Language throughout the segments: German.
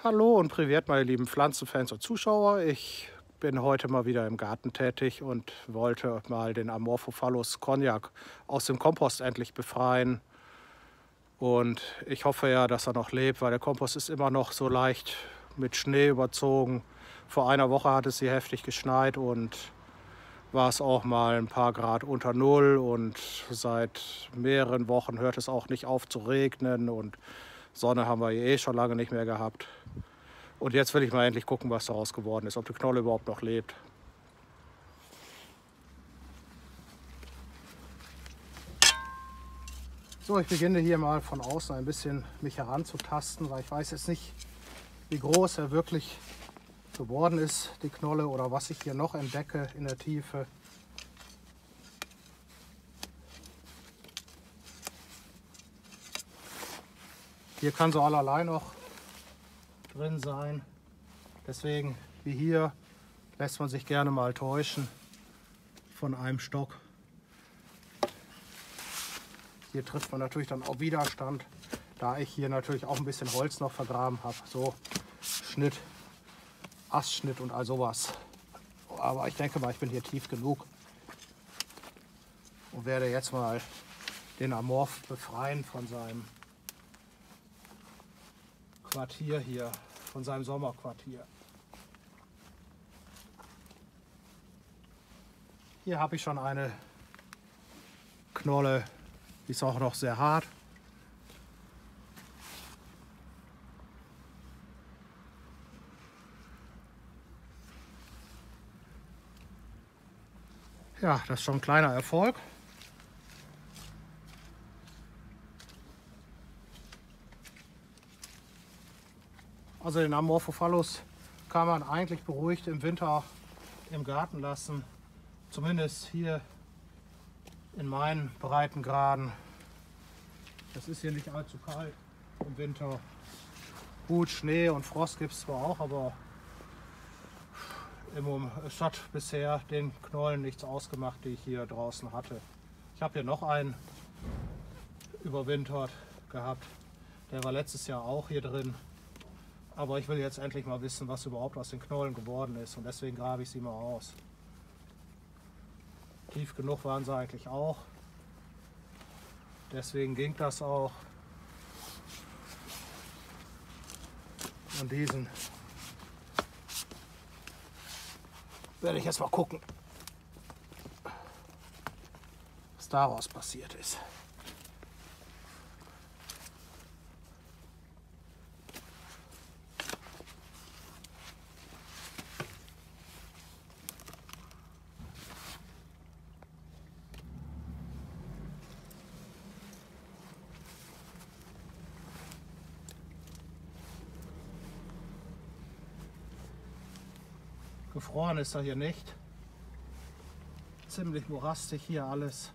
Hallo und privat, meine lieben Pflanzenfans und Zuschauer. Ich bin heute mal wieder im Garten tätig und wollte mal den Amorphophallus Cognac aus dem Kompost endlich befreien. Und ich hoffe ja, dass er noch lebt, weil der Kompost ist immer noch so leicht mit Schnee überzogen. Vor einer Woche hat es hier heftig geschneit und war es auch mal ein paar Grad unter Null. Und seit mehreren Wochen hört es auch nicht auf zu regnen und Sonne haben wir eh schon lange nicht mehr gehabt. Und jetzt will ich mal endlich gucken, was daraus geworden ist, ob die Knolle überhaupt noch lebt. So, ich beginne hier mal von außen ein bisschen mich heranzutasten, weil ich weiß jetzt nicht, wie groß er wirklich geworden ist, die Knolle, oder was ich hier noch entdecke in der Tiefe. Hier kann so allerlei noch drin sein. Deswegen, wie hier, lässt man sich gerne mal täuschen von einem Stock. Hier trifft man natürlich dann auch Widerstand, da ich hier natürlich auch ein bisschen Holz noch vergraben habe. So Schnitt, Astschnitt und all sowas. Aber ich denke mal, ich bin hier tief genug und werde jetzt mal den Amorph befreien von seinem Quartier hier, von seinem Sommerquartier. Hier habe ich schon eine Knolle, die ist auch noch sehr hart. Ja, das ist schon ein kleiner Erfolg. Also den Amorphophallus kann man eigentlich beruhigt im Winter im Garten lassen. Zumindest hier in meinen Breitengraden. Es ist hier nicht allzu kalt im Winter. Gut, Schnee und Frost gibt es zwar auch, aber es hat bisher den Knollen nichts ausgemacht, die ich hier draußen hatte. Ich habe hier noch einen überwintert gehabt. Der war letztes Jahr auch hier drin. Aber ich will jetzt endlich mal wissen, was überhaupt aus den Knollen geworden ist. Und deswegen grabe ich sie mal aus. Tief genug waren sie eigentlich auch. Deswegen ging das auch. Und diesen werde ich jetzt mal gucken, was daraus passiert ist. Gefroren ist er hier nicht. Ziemlich morastig hier alles.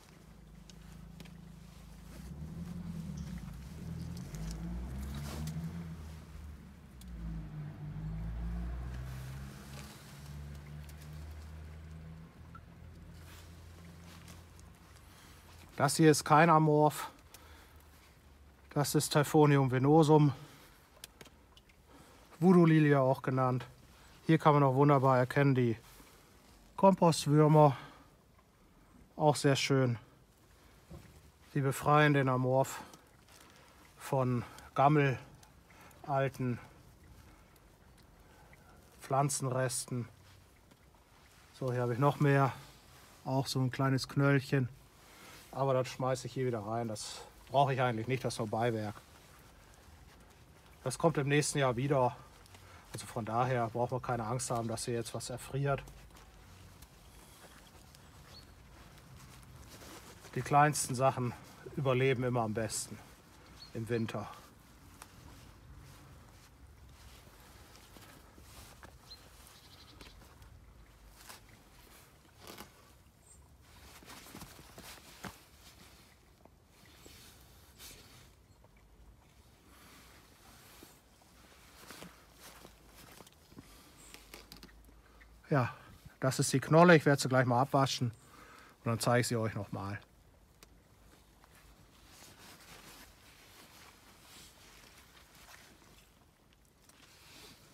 Das hier ist kein Amorph. Das ist Typhonium venosum, Voodoo-Lilie auch genannt. Hier kann man auch wunderbar erkennen die Kompostwürmer, auch sehr schön. Die befreien den Amorph von Gammel, alten Pflanzenresten. So, hier habe ich noch mehr, auch so ein kleines Knöllchen. Aber das schmeiße ich hier wieder rein. Das brauche ich eigentlich nicht, das ist nur Beiwerk. Das kommt im nächsten Jahr wieder. Also von daher braucht man keine Angst haben, dass hier jetzt was erfriert. Die kleinsten Sachen überleben immer am besten im Winter. Ja, das ist die Knolle. Ich werde sie gleich mal abwaschen und dann zeige ich sie euch nochmal.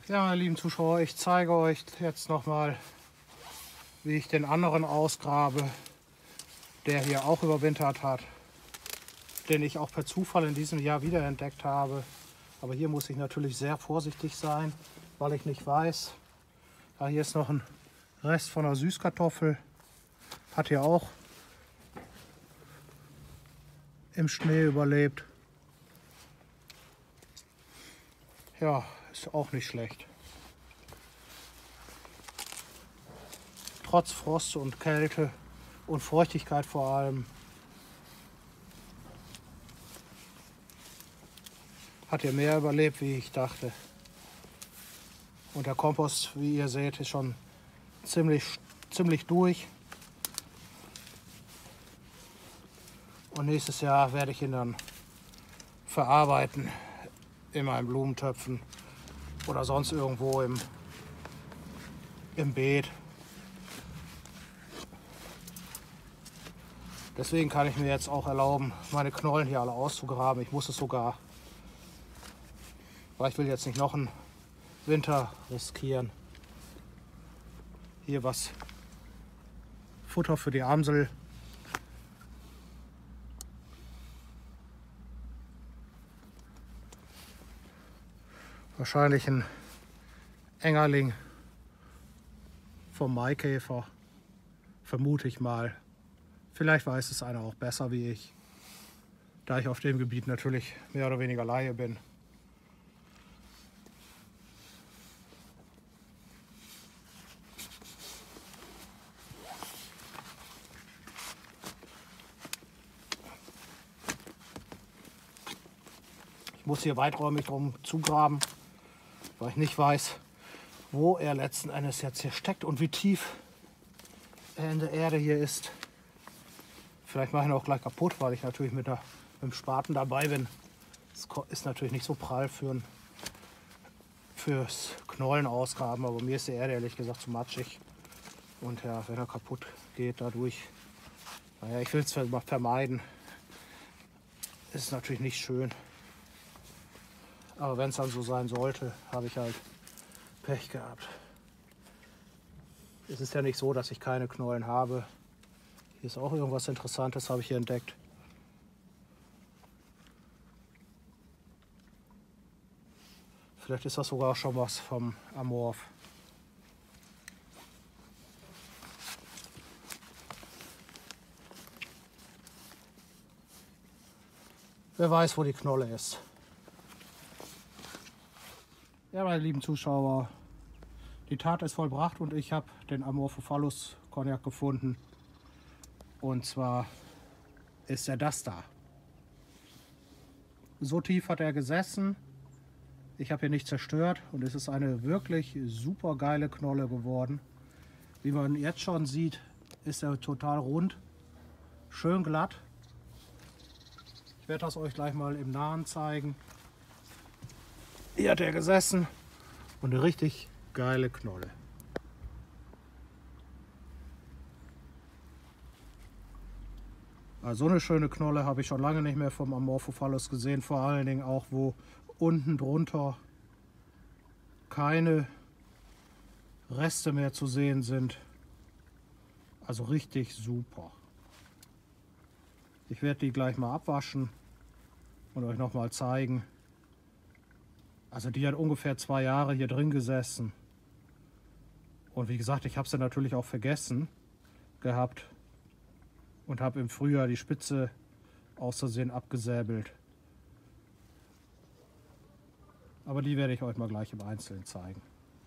Ja, meine lieben Zuschauer, ich zeige euch jetzt nochmal, wie ich den anderen ausgrabe, der hier auch überwintert hat, den ich auch per Zufall in diesem Jahr wiederentdeckt habe. Aber hier muss ich natürlich sehr vorsichtig sein, weil ich nicht weiß. Ja, hier ist noch ein Rest von einer Süßkartoffel. Hat hier auch im Schnee überlebt. Ja, ist auch nicht schlecht. Trotz Frost und Kälte und Feuchtigkeit vor allem hat er mehr überlebt, wie ich dachte. Und der Kompost, wie ihr seht, ist schon ziemlich durch. Und nächstes Jahr werde ich ihn dann verarbeiten in meinen Blumentöpfen oder sonst irgendwo im Beet. Deswegen kann ich mir jetzt auch erlauben, meine Knollen hier alle auszugraben. Ich muss es sogar, weil ich will jetzt nicht noch einen Winter riskieren. Hier was Futter für die Amsel. Wahrscheinlich ein Engerling vom Maikäfer, vermute ich mal. Vielleicht weiß es einer auch besser wie ich, da ich auf dem Gebiet natürlich mehr oder weniger Laie bin. Ich muss hier weiträumig drum zugraben, weil ich nicht weiß, wo er letzten Endes jetzt hier steckt und wie tief er in der Erde hier ist. Vielleicht mache ich ihn auch gleich kaputt, weil ich natürlich mit dem Spaten dabei bin. Das ist natürlich nicht so prall fürs Knollen ausgraben, aber mir ist die Erde ehrlich gesagt zu matschig. Und ja, wenn er kaputt geht dadurch, naja, ich will es vermeiden. Ist natürlich nicht schön. Aber wenn es dann so sein sollte, habe ich halt Pech gehabt. Es ist ja nicht so, dass ich keine Knollen habe. Hier ist auch irgendwas Interessantes, habe ich hier entdeckt. Vielleicht ist das sogar schon was vom Amorph. Wer weiß, wo die Knolle ist. Ja, meine lieben Zuschauer, die Tat ist vollbracht und ich habe den Amorphophallus Cognac gefunden. Und zwar ist er das da. So tief hat er gesessen. Ich habe hier nicht zerstört und es ist eine wirklich super geile Knolle geworden. Wie man jetzt schon sieht, ist er total rund, schön glatt. Ich werde das euch gleich mal im Nahen zeigen. Hier hat er gesessen und eine richtig geile Knolle. Also so eine schöne Knolle habe ich schon lange nicht mehr vom Amorphophallus gesehen. Vor allen Dingen auch, wo unten drunter keine Reste mehr zu sehen sind. Also richtig super. Ich werde die gleich mal abwaschen und euch noch mal zeigen. Also die hat ungefähr 2 Jahre hier drin gesessen. Und wie gesagt, ich habe sie natürlich auch vergessen gehabt und habe im Frühjahr die Spitze aus Versehen abgesäbelt. Aber die werde ich euch mal gleich im Einzelnen zeigen.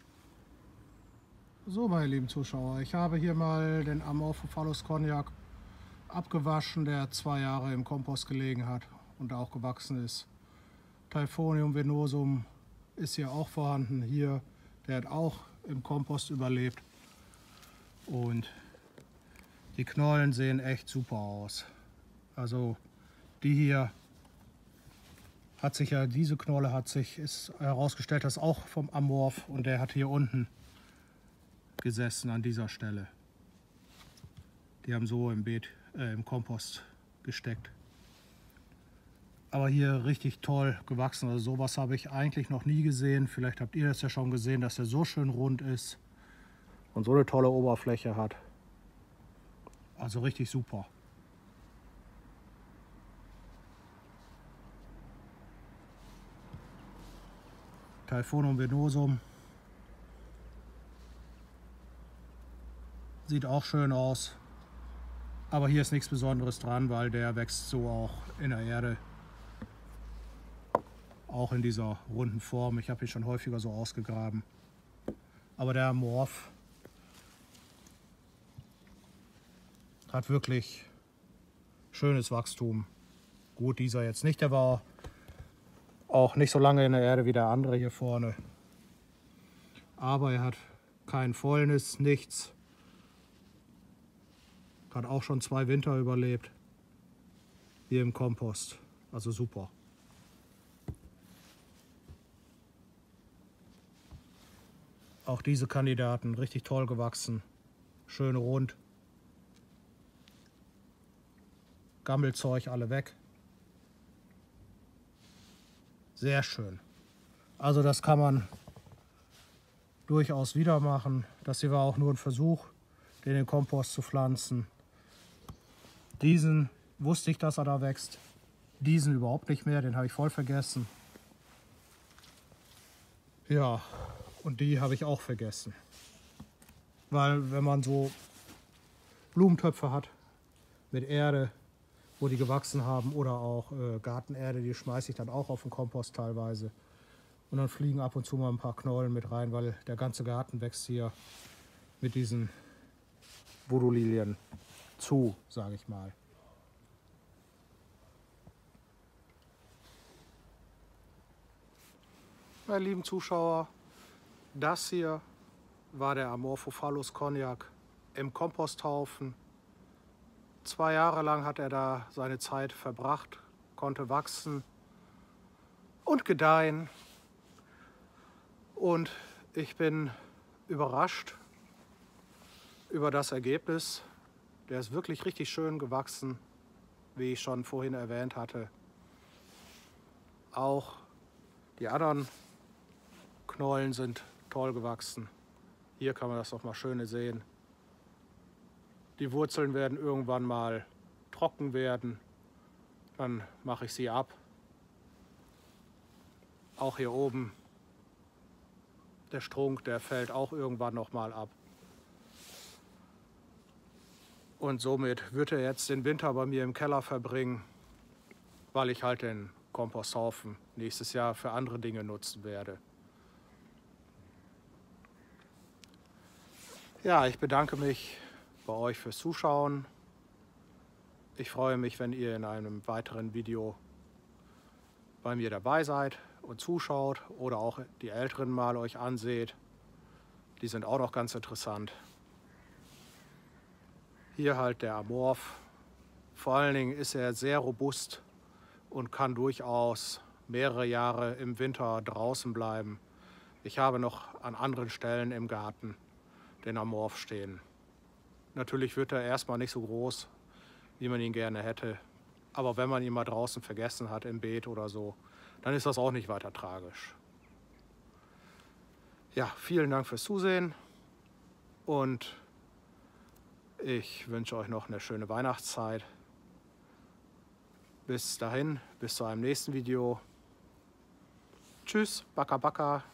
So, meine lieben Zuschauer, ich habe hier mal den Amorphophallus Cognac abgewaschen, der 2 Jahre im Kompost gelegen hat und auch gewachsen ist. Typhonium venosum ist hier auch vorhanden. Hier, der hat auch im Kompost überlebt. Und die Knollen sehen echt super aus. Also die hier hat sich ja, diese Knolle ist herausgestellt, das ist auch vom Amorph und der hat hier unten gesessen an dieser Stelle. Die haben so im Beet, im Kompost gesteckt. Aber hier richtig toll gewachsen. Also sowas habe ich eigentlich noch nie gesehen. Vielleicht habt ihr das ja schon gesehen, dass er so schön rund ist und so eine tolle Oberfläche hat. Also richtig super. Typhonum venosum. Sieht auch schön aus. Aber hier ist nichts Besonderes dran, weil der wächst so auch in der Erde. Auch in dieser runden Form. Ich habe ihn schon häufiger so ausgegraben. Aber der Amorph hat wirklich schönes Wachstum. Gut, dieser jetzt nicht. Der war auch nicht so lange in der Erde wie der andere hier vorne. Aber er hat kein Fäulnis, nichts. Hat auch schon 2 Winter überlebt. Hier im Kompost. Also super. Auch diese Kandidaten richtig toll gewachsen. Schön rund. Gammelzeug alle weg. Sehr schön. Also das kann man durchaus wieder machen. Das hier war auch nur ein Versuch, den in den Kompost zu pflanzen. Diesen wusste ich, dass er da wächst. Diesen überhaupt nicht mehr, den habe ich voll vergessen. Ja, und die habe ich auch vergessen. Weil wenn man so Blumentöpfe hat mit Erde, wo die gewachsen haben, oder auch Gartenerde, die schmeiße ich dann auch auf den Kompost teilweise. Und dann fliegen ab und zu mal ein paar Knollen mit rein, weil der ganze Garten wächst hier mit diesen Voodoo-Lilien zu, sage ich mal. Meine lieben Zuschauer, das hier war der Amorphophallus Cognac im Komposthaufen. 2 Jahre lang hat er da seine Zeit verbracht, konnte wachsen und gedeihen. Und ich bin überrascht über das Ergebnis. Der ist wirklich richtig schön gewachsen, wie ich schon vorhin erwähnt hatte. Auch die anderen Knollen sind toll gewachsen. Hier kann man das noch mal schön sehen. Die Wurzeln werden irgendwann mal trocken werden. Dann mache ich sie ab. Auch hier oben. Der Strunk, der fällt auch irgendwann noch mal ab. Und somit wird er jetzt den Winter bei mir im Keller verbringen, weil ich halt den Komposthaufen nächstes Jahr für andere Dinge nutzen werde. Ja, ich bedanke mich bei euch fürs Zuschauen. Ich freue mich, wenn ihr in einem weiteren Video bei mir dabei seid und zuschaut oder auch die älteren mal euch anseht. Die sind auch noch ganz interessant. Hier halt der Amorph. Vor allen Dingen ist er sehr robust und kann durchaus mehrere Jahre im Winter draußen bleiben. Ich habe noch an anderen Stellen im Garten den Amorph stehen. Natürlich wird er erstmal nicht so groß, wie man ihn gerne hätte. Aber wenn man ihn mal draußen vergessen hat, im Beet oder so, dann ist das auch nicht weiter tragisch. Ja, vielen Dank fürs Zusehen und ich wünsche euch noch eine schöne Weihnachtszeit. Bis dahin, bis zu einem nächsten Video. Tschüss, Baka Baka.